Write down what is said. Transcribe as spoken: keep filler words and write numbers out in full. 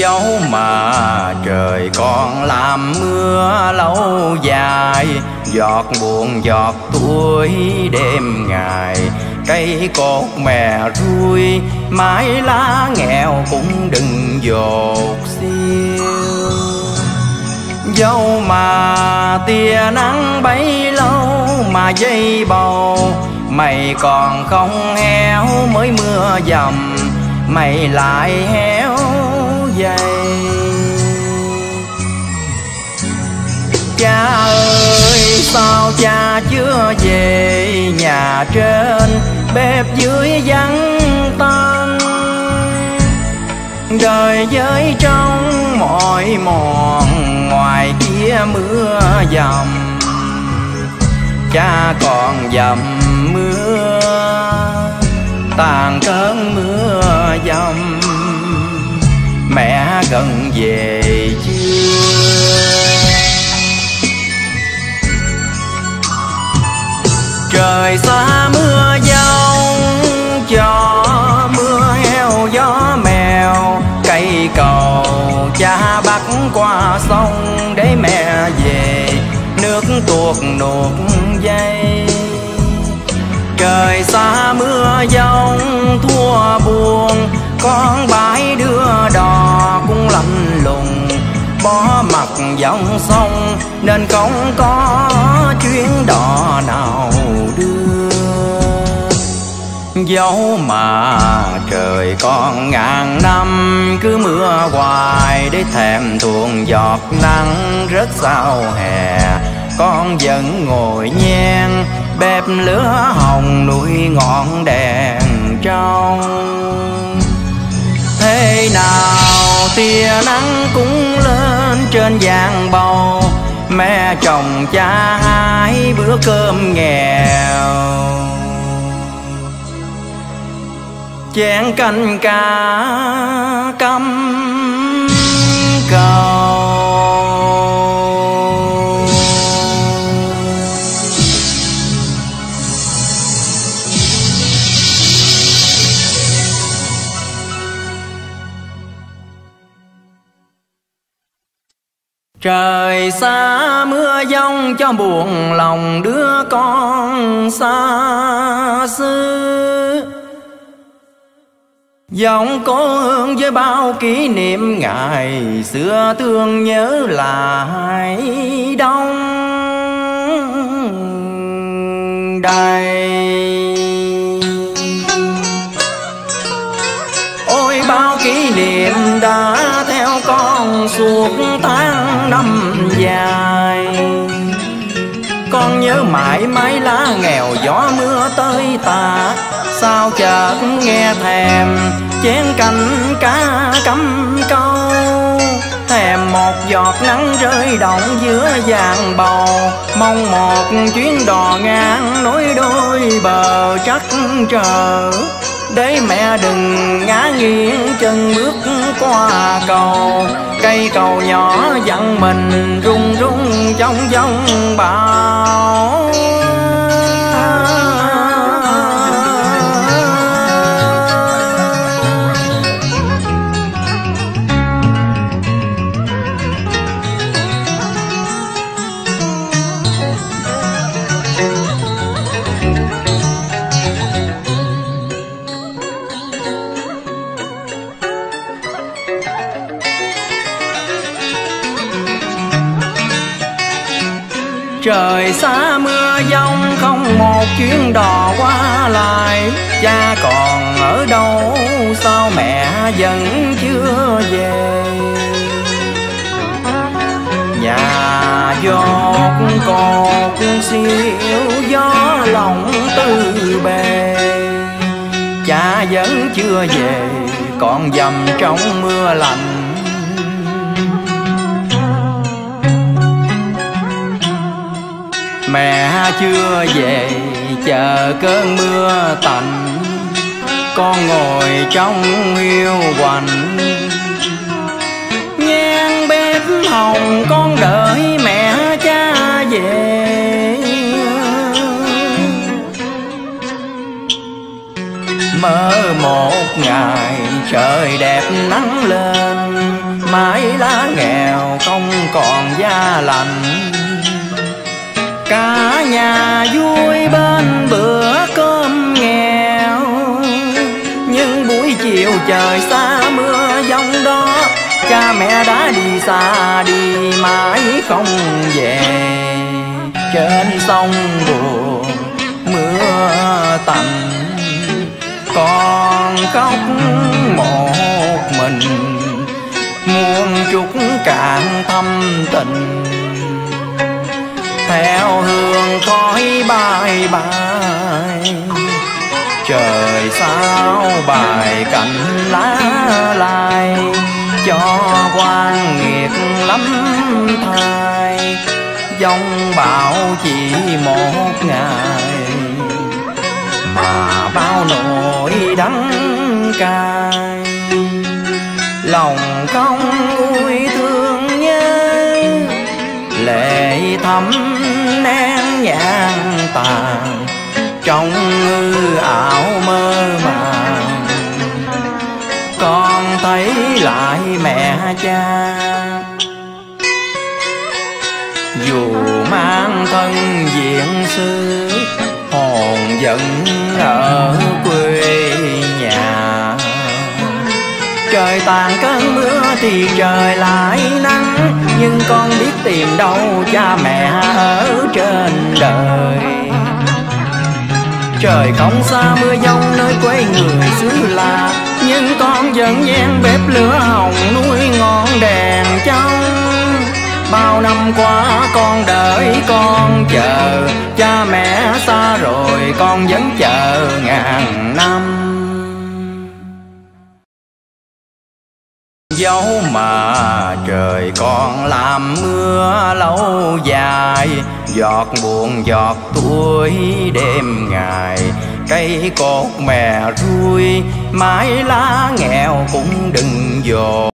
Dẫu mà trời còn làm mưa lâu dài, giọt buồn giọt tuổi đêm ngày, cây cột mè ruôi mái lá nghèo cũng đừng dột xiêu. Dẫu mà tia nắng bấy lâu mà dây bầu, mày còn không héo mới mưa dầm, mày lại héo dày. Cha ơi sao cha chưa về, nhà trên bếp dưới vắng tanh, đời với trong mỏi mòn, ngoài kia mưa dầm. Cha còn dầm mưa tàn cơn mưa dầm, mẹ gần về chưa? Trời xa mưa giông cho mưa heo gió mèo, cây cầu cha bắt qua sông để mẹ về, nước tuột nuột dây. Trời xa mưa giông thua buồn, con bãi đưa đò cũng lạnh lùng, bỏ mặt dòng sông nên không có chuyến đò nào đưa. Dẫu mà trời còn ngàn năm cứ mưa hoài, để thèm thuồng giọt nắng rớt sau hè, con vẫn ngồi nhen bếp lửa hồng nuôi ngọn đèn trong. Thế nào tia nắng cũng lên trên giang bầu, mẹ chồng cha hai bữa cơm nghèo, chén canh cá cắm cầu. Trời xa mưa giông cho buồn lòng đứa con xa xứ, giọng cô hương với bao kỷ niệm ngày xưa thương nhớ lại đông đầy. Ôi bao kỷ niệm đã theo con suốt tháng năm dài, con nhớ mãi mái lá nghèo gió mưa tới tà, sao chợt nghe thèm chén canh cá cắm câu, thèm một giọt nắng rơi động giữa giang bầu, mong một chuyến đò ngang nối đôi bờ trắc trở, để mẹ đừng ngã nghiêng chân bước qua cầu. Cây cầu nhỏ dặn mình rung rung trong giông bão. Trời xa mưa giông không một chuyến đò qua lại, cha còn ở đâu sao mẹ vẫn chưa về. Nhà giọt cột siêu gió lòng tư bề, cha vẫn chưa về còn dầm trong mưa lạnh. Mẹ chưa về chờ cơn mưa tạnh, con ngồi trong hiu quạnh, ngang bếp hồng con đợi mẹ cha về. Mơ một ngày trời đẹp nắng lên, mãi lá nghèo không còn da lạnh. Cả nhà vui bên bữa cơm nghèo, nhưng buổi chiều trời xa mưa giông đó, cha mẹ đã đi xa đi mãi không về. Trên sông buồn mưa tạnh, con khóc một mình, muôn chút cạn thâm tình. Theo hương khói bay bay, trời sao bài cảnh lá lai, cho quan nghiệt lắm thai. Dòng bão chỉ một ngày, mà bao nỗi đắng cay. Lòng không vui thương nhớ, lệ thấm nén nhang tàn, trong hư ảo mơ màng. Con thấy lại mẹ cha, dù mang thân diện sư, hồn vẫn ở quê nhà. Trời tàn cơn mưa thì trời lại nắng, nhưng con biết tìm đâu cha mẹ ở trên đời. Trời không xa mưa giông nơi quê người xứ lạ, nhưng con vẫn gian bếp lửa hồng nuôi ngọn đèn trong. Bao năm qua con đợi con chờ, cha mẹ xa rồi con vẫn chờ ngàn năm. Dẫu mà trời còn làm mưa lâu dài, giọt buồn giọt tuổi đêm ngày. Cây cột mè ruôi mái lá nghèo cũng đừng dồn.